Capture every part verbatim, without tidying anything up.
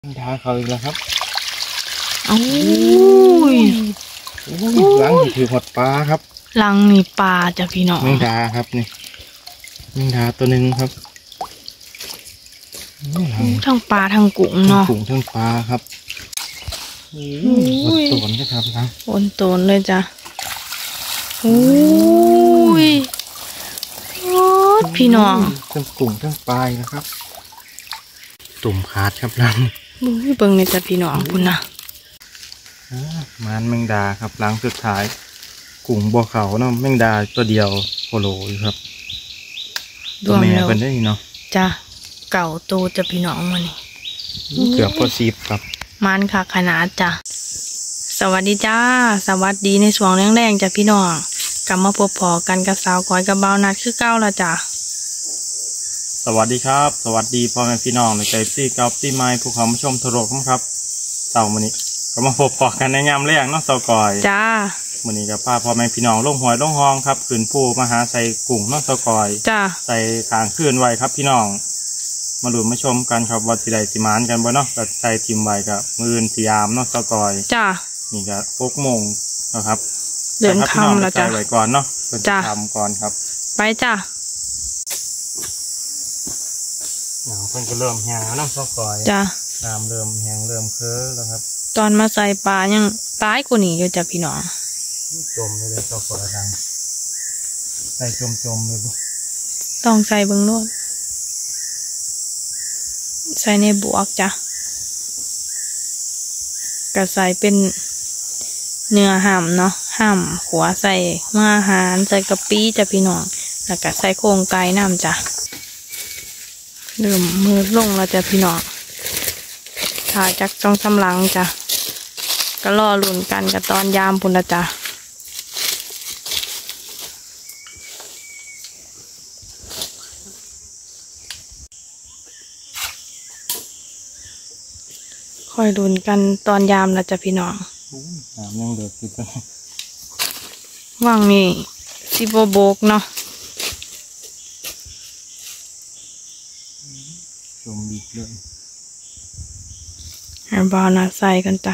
ทาเขาอีกแล้วครับอ้ยลังถือหดปลาครับลังนี่ปลาจ้ะพี่น้องแมงดาครับนี่แมงดาตัวหนึ่งครับทั้งปลาทั้งกุ้งเนาะกุ้งทั้งปลาครับบนโตนก็ครับนะบนโตนเลยจ้ะโอ้ยพี่น้องทั้งกุ้งทั้งปลานะครับตุ่มขาดครับลังบุ้ยเบิ่งในจ้ะพี่น้องคุณนะมันแมงดาครับลังสุดท้ายกุ้งบัวเขาเนาะแมงดาตัวเดียวโคโลอยู่ครับตัวแม่เป็นได้เนาะจ้ะเก่าโตจะพี่น้องมานี่เกือบพอซีบครับมันค่ะขนาดจ้ะสวัสดีจ้าสวัสดีในช่วงแรงๆจ้ะพี่น้องกลับมาพบพอกันกับสาวก้อยกับเบานัดคือเก้าละจ้ะสวัสดีครับสวัสดีพ่อแม่พี่น้องในใจตี้กับตี้ไม้ภูเขามาชมทรกครับเต่ามันนี้ก็มาพบพอกันในงามแรงเนาะสาวก้อยจ้ามันนี้กับป้าพ่อแม่พี่น้องลงหอยลงห้องครับขืนผู้มาหาใส่กุ้งเนาะสาวก้อยจ้าใส่ขางคืนไว้ครับพี่น้องมาดูมาชมกันครับว่าสิได้สิมานกันบ่เนาะกับใส่ทิมไว้กับมือสียามเนาะสาวก้อยจ้านี่ก็หกโมงนะครับเดินคำแล้วจ้าไว้ก่อนเนาะเพื่อจะทำก่อนครับไปจ้าน้ำเพิ่นก็เริ่มแห้งแล้วน้ำซอกก่อยจ้าน้ำเริ่มแห้งเริ่มเคื้อแล้วครับตอนมาใส่ปลายังตายกว่านี้อยู่จ้ะพี่น้องจมเลยเลยซอกก่อยดังใส่จมจมเลยบุต้องใส่เบิ้งโลดใส่ในบวกจ้ะก็ใส่เป็นเนื้อห่ำเนาะห่ำหัวใส่มาอาหารใส่กะปิจ้ะพี่น้องแล้วก็ใส่โครงไก่น้ำจ้ะเริ่มมือลงแล้วจ้ะพี่น้องถ่ายจากจองสำลังจ้ะก็รอลุ้นกันกับตอนยามพุ่นละจ้ะคอยลุ้นกันตอนยามละจ้ะพี่น้องน้ำยังเดือดอยู่ว่างนี่สิโบโบกเนาะจมดีเลยให้บอลนะใส่กันจ้ะ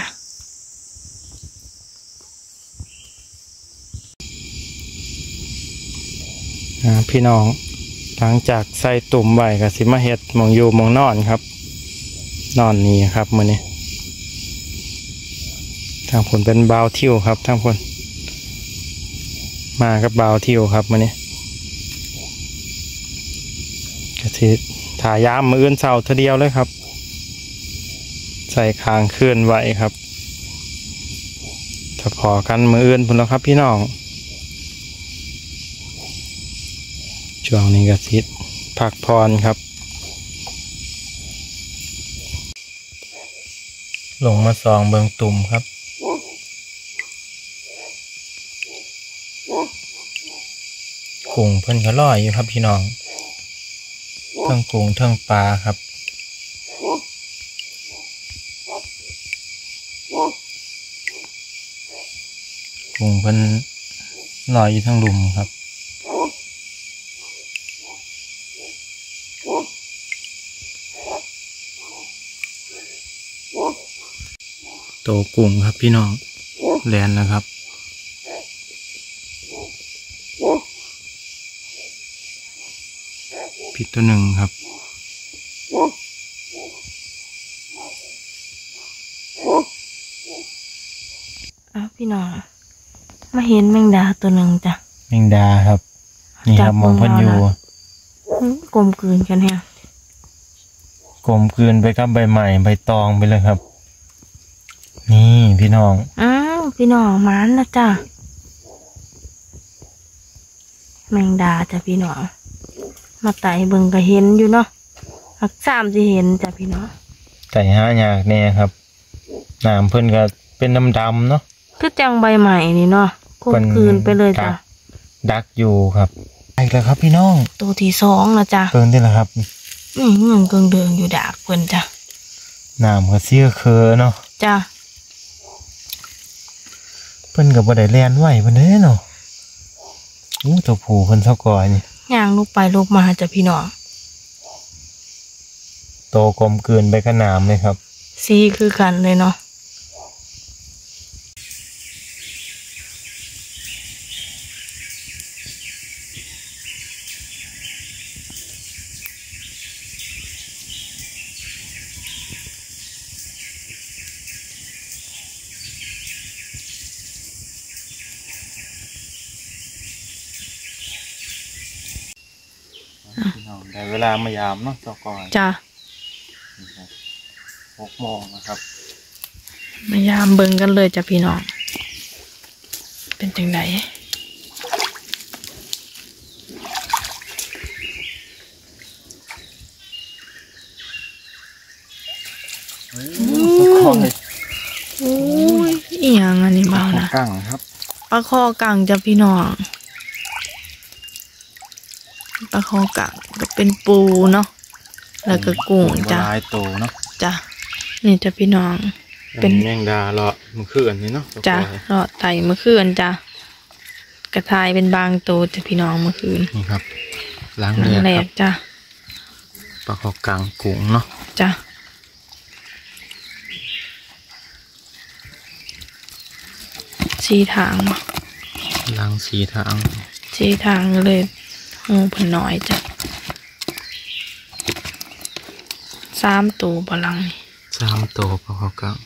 พี่น้องหลังจากใส่ตุ่มใบกับสิมาเฮ็ดมองอยู่มองนอนครับนอนนี้ครับมื้อนี้ทางผลเป็นบาวทิวครับทางผลมากับบาวทิวครับมื้อนี้กะทิถ่ายามมืออื่นเสาเท่าเดียวเลยครับใส่คางเคลื่อนไหวครับถ้าพอกันมืออื่นพุ่นแล้วครับพี่น้องช่วงนี้กะทิพักพรครับลงมาซองเบิงตุ่มครับกุ้งเพิ่นก็ลอยอยู่ครับพี่น้องทั้งกุ้งทั้งปลาครับกุ้งเพิ่นลอยอยู่ทั้งหลุมครับโตกุ้งครับพี่น้องแลนนะครับผิดตัวหนึ่งครับอ้าวพี่น้องมาเห็นแมงดาตัวหนึ่งจ้ะแมงดาครับนี่ครับมองพันอยู่กลมกลืนกันเนี่ยกลมกลืนไปกับใบใหม่ใบตองไปเลยครับนี่พี่น้องอ้าวพี่น้องมันนะจ้ะแมงดาจ้ะพี่น้องมาไต่เบิ่งก็เห็นอยู่เนาะหักสามจะเห็นจ้ะพี่น้องไต่ห้ายากแน่ครับน้ำเพิ่นก็เป็นดำดำเนาะคือจังใบใหม่นี่เนาะกลมกลืนไปเลยจ้ะดักอยู่ครับไปแล้วครับพี่น้องตัวที่สองนะจ้ะเกินได้แล้วครับนี่เงินเกิงเดิงอยู่ดากเพิ่นจ้ะน้ำก็เสียเคอเนาะจ้ะเพิ่นกับบ่ได้แล่นไหวเพิ่นเด้เนาะอู้ตัวผู้เพิ่นเท่าก่อยนี่ย่างลูกไปลูกมาจ้ะพี่น้องโตกลมเกินไปขนาดเลยครับสีคือกันเลยเนาะพี่น้องได้เวลามายามเนาะเจ้าก่อนจ้ะหกโมงนะครับมายามเบิ่งกันเลยจ้ะพี่น้องเป็นจังไดคอยโอ้ยอีหยังอันนี้เบานะกั้งครับปลาคอกังจ้ะพี่น้องปลาคอกังก็เป็นปูเนาะแล้วก็กุ้งจ้ะลายโตเนาะจ้ะนี่จ้ะพี่น้อง เป็นแมงดาเลาะมันคืออันนี้เนาะจ้ะรอดไต่เมื่อคืนจ้ะกระทายเป็นบางตัวจ้ะพี่น้องเมื่อคืนนี่ครับล้างครั้เลืงอดแรครักบจ้ะปลาคอกลางกุ้งเนาะจ้ะชี้ทางมาล้างสีทางชี้ทางเลยหูเพิ่นน้อยจ้ะสามตัวบลังนี่สามโตปลาคอกลาง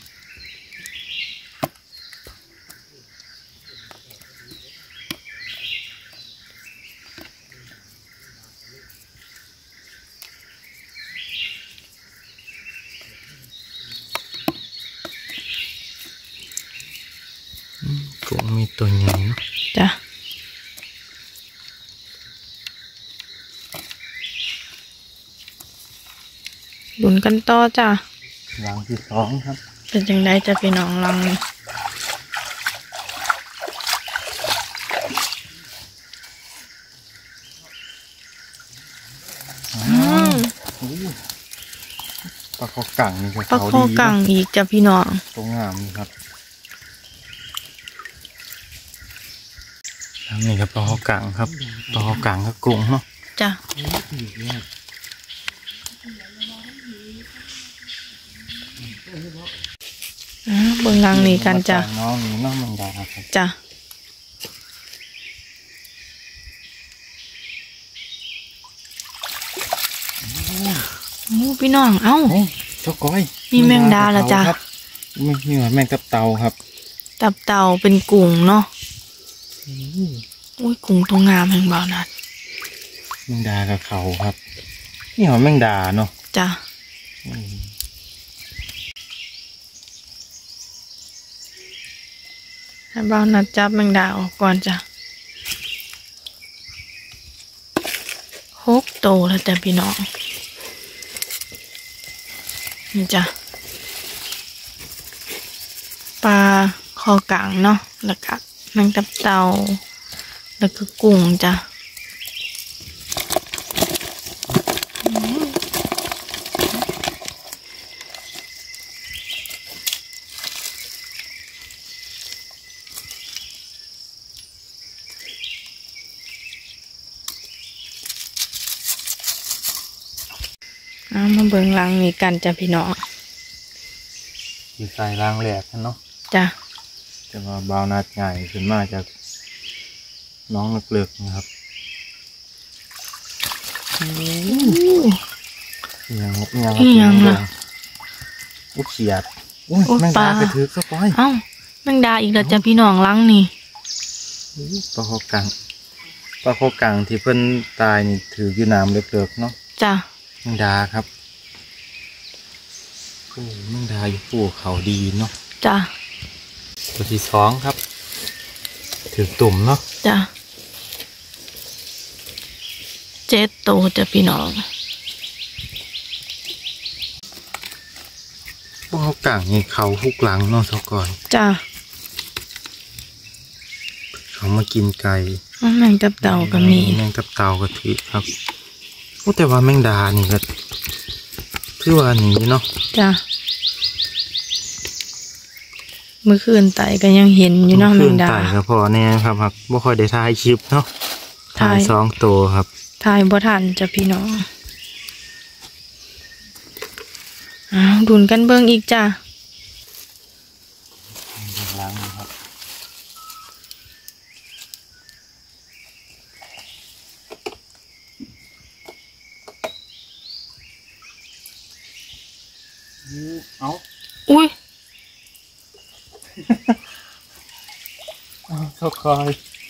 กุ้งมีตัวใหญ่เนาะจ้ะบุญกันต่อจ้ะล้างที่สองครับเป็นจังไดจะพี่น้องลังนี่ อืมปลาคอกลางนี่ก็ปลาเขาคอดีกังอีกจ้ะพี่น้องตรงงามนี่ครับแล้วนี่ก็ปลาคอกลางครับปลาคอกลางก็กุ้งเนาะจ้ะอ่าเบิ่งลังนี่กันจ้ะน้องนี่น้องแมงดาครับจ้ะโอ้พี่น้องเอ้าโอ้เจ้าก้อยมีแมงดาเหรอจ๊ะครับไม่เหนื่อยแมงกับเตาครับตับเต่าเป็นกุ้งเนาะอุ้ยกุ้งตัวงามแห่งเบานัดแมงดากับเขาครับนี่หอมแมงดาเนาะจ้ะอืมให้เบานัดจับแมงดาออกก่อนจ้ะหกโตวแล้วจ้ะพี่น้องนี่จ้ะปลาคอกลางเนาะแล้วก็แมงตับเต่าแล้วก็กุ้งจ้ะอืมเอามาเบิ่งหลังนี้กันจ้ะพี่น้องอยู่ใส่รางแหลกกันเนาะจ้ะจะมาบาวนาดใหญ่ขึ้นมาจากน้องเลือกๆนะครับยังยังอีหยังล่ะอุ๊บเขียดอุ้ยอุ๊ยแมงปลาดากระถือเข้าไปเอ้าแมงดาอีกแล้วจ้ะพี่น้องหลังนี่ปลาโคกังปลาโคกังที่เพิ่นตายนี่ถืออยู่น้ำเลือกๆเนาะจ้ะแมงดาครับโอ้แมงดาอยู่ภูเขาดีเนาะจ้ะตัวที่สองครับ ถือตุ่มเนาะจ้ะเจ็ดโตวจ้ะพี่น้องพวกเขากังนี่เขาหุกหลังเนาะเท่าก่อนจ้ะเขามากินไก่แมงตับเต่าก็มีแมงตับเต่าก็ถือครับโอ้แต่ว่าแมงดานี่ก็คือว่าหนีเนาะจ้ะเมื่อคืนไต่ก็ยังเห็นอยู่เนาะแมขึ้งนดาไต่ก็พอแน่ครับครับบ่ค่อยได้ถ่ายคลิปเนาะถ่ายถ่ายสองตัวครับทายบ่ทันจ้ะพี่น้องอ้าวดุนกันเบิ่งอีกจ้ะล้างนะครับเอาอุ้ยเอาสกอย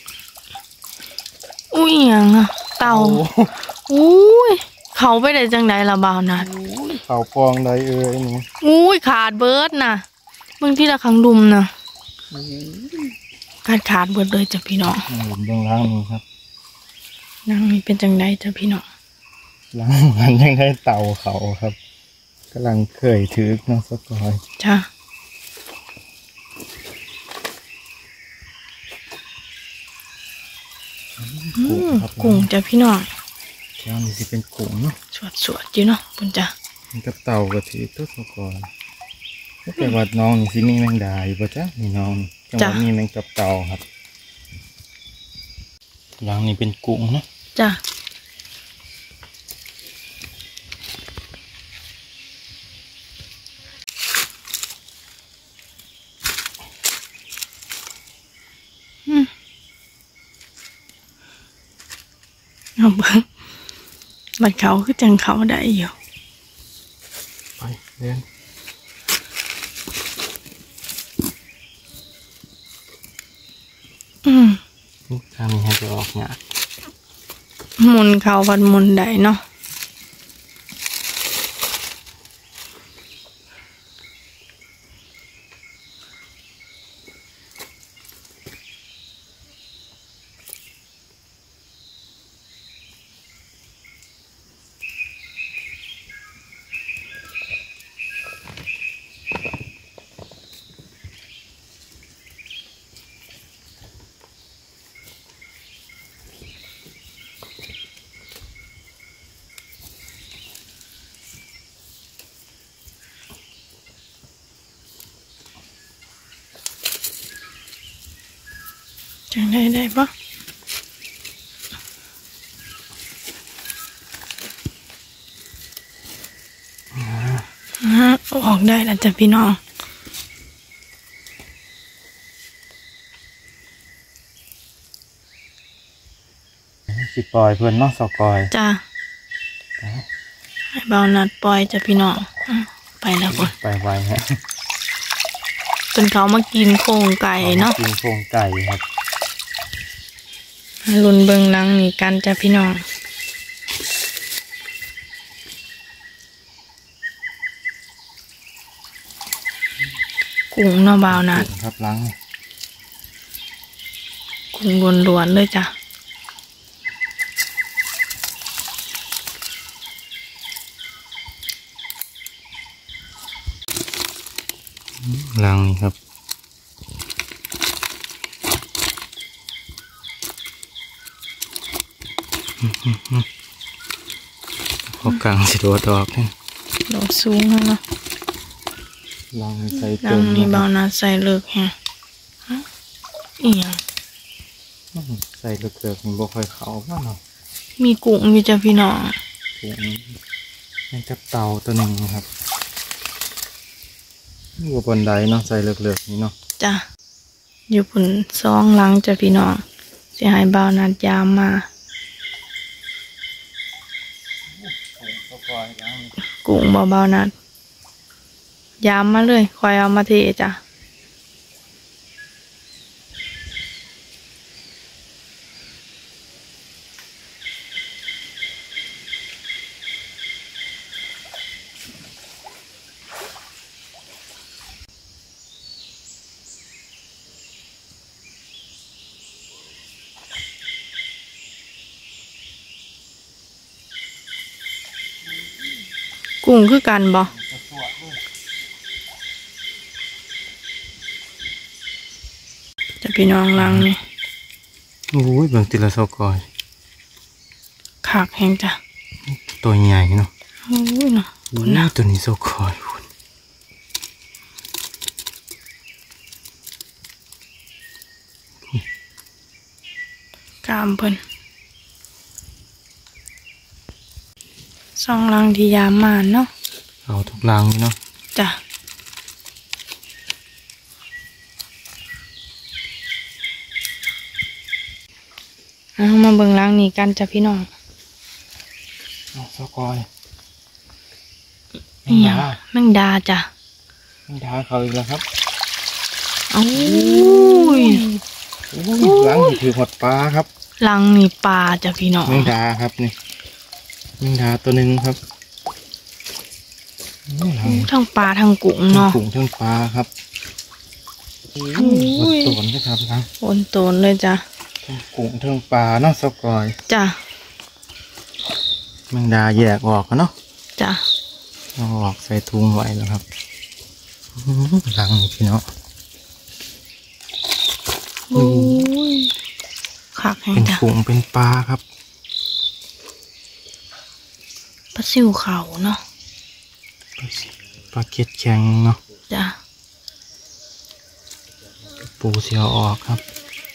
อุ้ยหยังอะเต่าโอ้อุ้ยเขาไปได้จังไดละบ่าวนัดเขาปองใดเอ้ยนี่อุ้ยขาดเบิดน่ะเบิ่งที่ละครั้งดุมน่ะขาดขาดเบิดเลยจ้ะพี่น้องผมเบิ่งล้างนี่ครับนางนี่เป็นจังไดจ้ะพี่น้องล้างมันยังได้เต่าเขาครับกำลังเคยถือน้องสกอยจ้ะอืมกุ้งจ้ะพี่น้องแล้วนี่สิเป็นกุ้งเนาะสวดสวดอยู่เนาะปุ่นจ้ะมันกับเต่าก็ถือตัวสกอยแต่ว่าน้องนี่สิมีแมงดาอยู่ป่ะจ๊ะนี่น้องจังหวะมีแมงกับเต่าครับล้างนี่เป็นกุ้งเนาะจ้ะอืมเอาเบิ่งบัดเขาคือจังเขาได้อยู่ไปเดินอืมทางนี้ให้จะออกเนี่ยหมุนเขาวัดหมุนได้เนาะจังได้ได้ปะอ่าออกได้แล้วจ้ะพี่น้องสิปล่อยเพื่อนเนาะสกอยจ้ะให้เบานัดปล่อยจ้ะพี่น้องอ่ะไปแล้วก่อนไปไวฮะเป็นเขามากินโครงไก่เนาะกินโครงไก่ครับลุนเบิงหนังนี่กันจ้ะพี่น้องกุ้งเนาะเบานัดครับล้างนี่กุ้งล้วนๆเลยจ้ะล้างนี่ครับพอกลางสิโดดออกเนี่ยโดดสูงแล้วเนาะล้างใส่หนัเติงมนี่นะคเบารับนัดใส่เลิกแฮะฮะอีหยังใส่เลือกๆมันบ่ค่อยเข้าว่าเนาะมีกุ้งอยู่จ้ะพี่น้องกุ้งนี่กับเต่าตัวหนึ่งนะครับนี่ว่าบนไดเนาะใส่เลือกๆนี่เนาะจ้ะอยู่ผุนซองหลังจ้ะพี่น้องเสียหายเบานัดยามมากุ้งเบาๆนัดยามมาเลยคอยเอามาเทจ้ะกุ้งคือกันบ่จะพี่น้องหลังนี่โอ้ยเบิ่งติละสกอยขากแห้งจ้ะตัวใหญ่เนาะโอ้ยเนาะโอ้ยตัวนี้สกอยคุณกามเพิ่นซองหลังที่ยามมาเนาะเอาเขาทุกหลังเนาะจ้ะเอามาเบิ่งล้างนี่กันจ้ะพี่น้องเอาสกอยนี่หยังแมงดาจ้ะแมงดาเขาอีกแล้วครับเอ้ยโอ้ยหลังนี่ถือหดปลาครับลังนี่ปลาจ้ะพี่น้องแมงดาครับนี่แมงดาตัวหนึ่งครับโอ้ยหลังทั้งปลาทั้งกุ้งทั้งเนาะกุ้งทั้งปลาครับหดโตนนะครับนะโอนโตนเลยจ้ะทั้งกุ้งทั้งปลาเนาะสกอยจ้ะแมงดาแยกออกกันเนาะจ้ะเอาออกใส่ถุงไว้แล้วครับอื้อหือหลังนี่พี่เนาะโอ้ยคักแฮงเป็นจ้ะกุ้งเป็นปลาครับปลาซิวเขาเนาะปลาเก็ดแข็งเนาะจ้ะปูเสียวออกครับ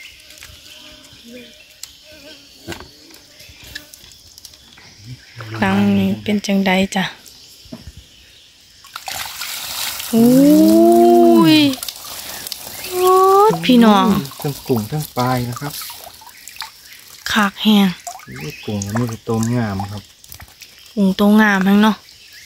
ลังนี่เป็นจังใดจ้ะโอ้ยโอ้ยพี่น้องทั้งกุ้งทั้งปลานะครับคักแฮงนี่กุ้งมันมีต้มงามครับกุ้งโตงามแฮงเนาะ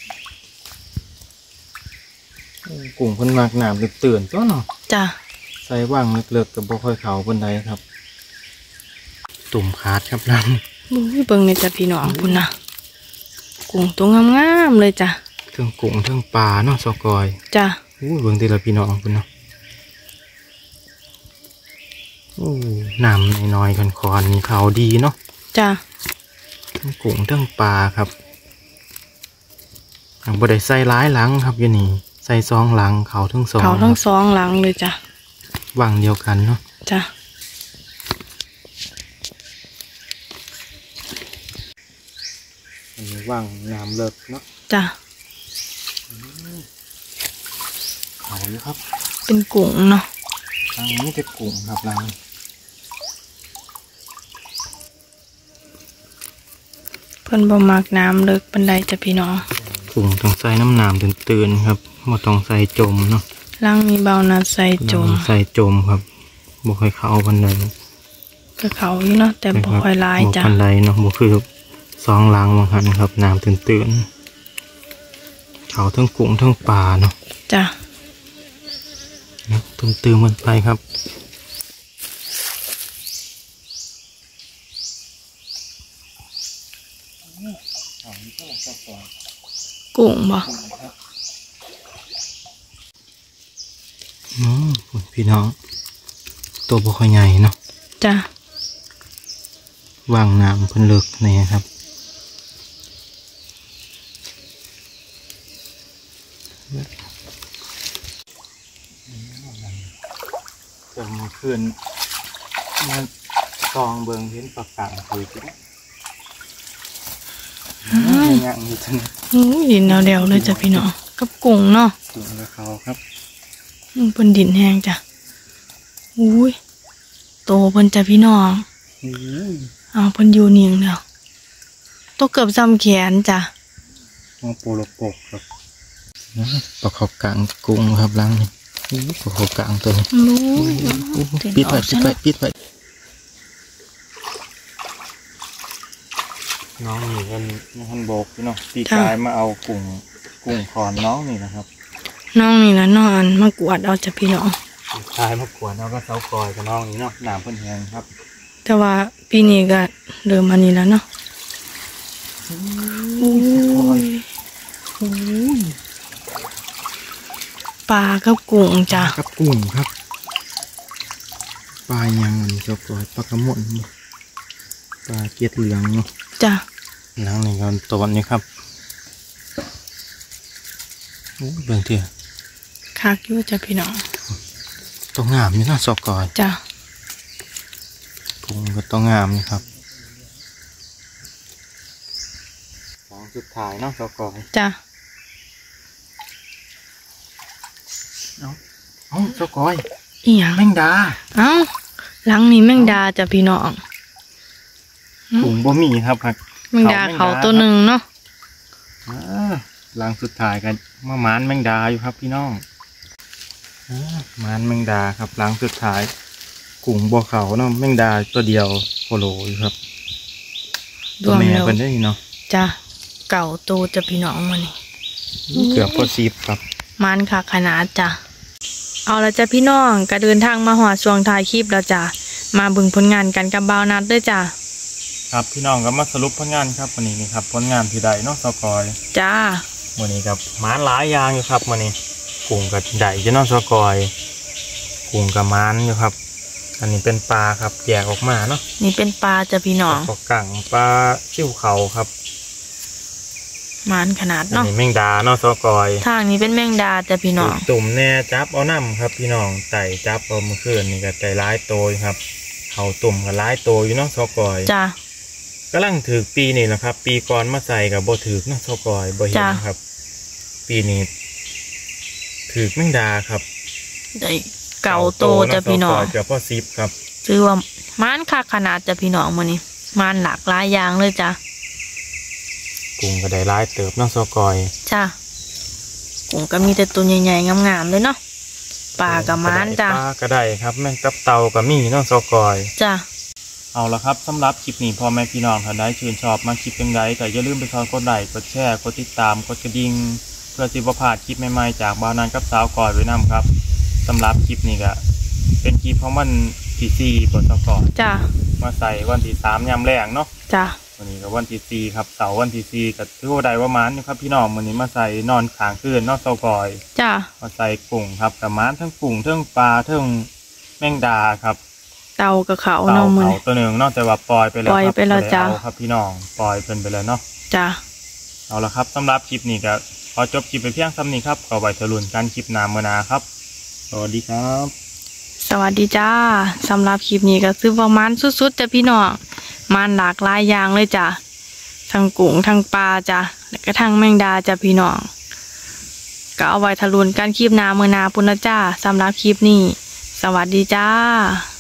กุ้งเพิ่นมากน้ำเลยตื่นตัวเนาะจ้ะใส่ว่างเลิกๆกับบ่ค่อยเขาบนใดครับ ตุ่มขาดครับลังบุ้ยเบิ่งในจ้ะพี่น้องคุณนะกุ้งตัวงามๆเลยจ้ะเทั้งกุ้งเทั้งปลาเนาะสกอยจ้ะอู้เบิ่งทีละพี่น้องคุณเนาะอู้น้ำน้อยๆกันคอนๆนี่เขาดีเนาะจ้ะทั้งกุ้งทั้งปลาครับอังบ่ได้ใส่หลายหลังครับอยู่นี่ใส่ซองหลังเขาทั้งสองเขาทั้งสองหลังเลยจ้ะว่างเดียวกันเนาะจ้ะอันนี้ว่างน้ำเลิกเนาะจ้ะเขาอยู่ครับเป็นกุ้งเนาะลังนี้จะกุ้งครับลังเพิ่นบ่มักน้ำเลิกปานใดจ้ะพี่น้องกุ้งต้องใส่น้ำน้ำตื่นๆครับบ่ต้องใส่จมเนาะลังมีเบานาใส่จมใส่จมครับบ่ค่อยเข้าพันใดก็เขาอยู่เนาะแต่บ่ค่อยหลายบ่จ้ะพันใดเนาะบ่คือซองล้างบางหันครับน้ำตื่นๆเขาทั้งกุ้งทั้งปลาเนาะจ้ะตื่นๆมันไปครับกุ้งบ่อืมพี่น้องตัวบ่ค่อยใหญ่เนาะจ้ะวางน้ำเพิ่นเลิกนี่ครับจะมาขึ้นมาซองเบิงเห็นปากกังคือที่ยังอยู่จังอู้ดินแนวๆเลยจ้ะพี่น้องกับกุ้งเนาะกุ้งกับเขาครับอืมเพิ่นดินแห้งจ้ะอุ้ยโตเพิ่นจ้ะพี่น้องอู้ยอ้าวเพิ่นอยู่นิ่งแล้วตัวเกือบซ้ำแขนจ้ะมองโปโลโปกครับปลาเขากลางกุ้งครับล้างนี่ปลาเขากลางตัวนี้รู้ปิดไว้ปิดไว้ปิดไว้น้องนี่กันมันโบกพี่น้องปีกายมาเอากุ้งกุ้งคอนน้องนี่นะครับน้องนี่ละนอนมากวาดเอาจ้ะพี่น้องปีกายมากวนเอาก็เสากอยกับน้องนี่เนาะหนามเพิ่นแหงครับแต่ว่าปีนี้ก็เริ่มอันนี้แล้วเนาะปลากับกุ้งจ้ะกับกุ้งครับปลายังอันเสากอยปลากระมดปลาเกล็ดเหลืองเนาะจ้ะน้องนี่กันตัวนี้ครับโอ้เบิ่งเถอะคักอยู่จ้ะพี่น้องต้องงามนี่นะเสากอยจ้ะกุ้งก็ต้องงามนี่ครับสองสุดท้ายเนาะเสากอยจ้ะเอ้าเอ้าเสากอยอีหยังแมงดาเอ้าหลังนี้แมงดาจ้ะพี่น้องถุงบะหมี่ครับครับแมงดาเขาตัวหนึ่งเนาะอ่าหลังสุดท้ายกันมามานแมงดาอยู่ครับพี่น้องอ่ามานแมงดาครับหลังสุดท้ายกุ้งบัวเขาเนาะแมงดาตัวเดียวโคโลอยู่ครับดตัววงแม่เร็วเป็นได้เนาะจ้ะเก่าโตจะพี่น้องมานี่เกือบพอซีบครับมันค่ะขนาดจ้ะเอาละจ้ะพี่น้องก็เดินทางมาหอดช่วงท้ายคลิปแล้วจ้ะมาเบึงผลงานกันกับบ่าวนัดด้วยจ้ะครับพี่น้องก็มาสรุปผลงานครับวันนี้นี่ครับผลงานที่ใดเนาะสกอยจ้าวันนี้กับมานหลายอย่างอยู่ครับวันนี้กุ้งกับใดจะเนาะสกอยกุ้งกับมานอยู่ครับ อันนี้เป็นปลาครับแยกออกมาเนาะนี่เป็นปลาจ้ะพี่น้องปลากั่งปลาชิ้วเขาครับมันขนาดอันเนาะนี้แมงดาเนาะสกอยทางนี้เป็นแมงดาจ้ะพี่น้องตุ่มแน่จับเอาน้ำครับพี่น้องไต่จับเอาเมื่อคืนนี่ก็ไต่ร้ายโตยครับเขาตุ่มกับร้ายโตอยู่เนาะสกอยจ้ะกำลังถือปีนี่แหละครับ ปีก่อนมาใส่กับบ่ถือเนาะสกอยบ่เห็นจ้ะครับ ปีนี้ถือแมงดาครับได้เก่าโตจ้ะพี่น้องเกือบพ่อซิปครับชื่อว่ามันค่ะขนาดจ้ะพี่น้องมื้อนี้มันหลากหลายอย่างเลยจ้ะกุ้งก็ได้ร้ายเติบเนาะสกอยจ้ะกุ้งก็มีแต่ตัวใหญ่ๆงามๆเลยเนาะปลากับมันจ้ะปลาก็ได้ครับแมงกับเตากับมีเนาะสกอยจ้ะเอาละครับสำหรับคลิปนี้พ่อแม่พี่น้องท่านใดชื่นชอบมาคลิปเป็นไงก็อย่าลืมไปคอยกดไลค์กดแชร์กดติดตามกดกระดิ่งเพื่อสิบ่พลาดคลิปใหม่ๆจากบ่าวนันกับสาวกอยไว้นำครับสำหรับคลิปนี้ก็เป็นคลิปของวันที่สี่บนสกอยจ้ะมาใส่วันที่สามยามแรงเนาะจ้ะวันนี้ก็วันที่สี่ครับเสาร์วันที่สี่ก็ถือว่าได้ว่ามันอยู่ครับพี่น้องวันนี้มาใส่นอนขางคืนเนอกสกอยจ้ะมาใส่กุ้งครับกับมันทั้งกุ้งทั้งปลาทั้งแมงดาครับเตากับเขาเต่าเนาะมื้อเขานี้ตัวหนึ่งนอกจากว่าปล่อยไปแล้วปล่อยครับไปแล้วบ่ด้จ้ะเอาครับพี่น้องปล่อยเป็นไปแล้วเนาะจ้ะเอาละครับสำหรับคลิปนี้ก็ขอจบคลิปไปเพียงซ้ำนี้ครับขอไว้ทะลุนกันคลิปหน้าเมื่อหนาครับสวัสดีครับสวัสดีจ้าสำหรับคลิปนี้ก็ซื้อว่ามันสุดๆจ้ะพี่น้องมันหลากหลายอย่างเลยจ้ะทั้งกุ้งทั้งปลาจ้ะแล้วก็ทั้งแมงดาจ้ะพี่น้องก็เอาไว้ทะลุนกันคลิปหน้าเมื่อหนาปุณจ้าสำหรับคลิปนี้สวัสดีจ้า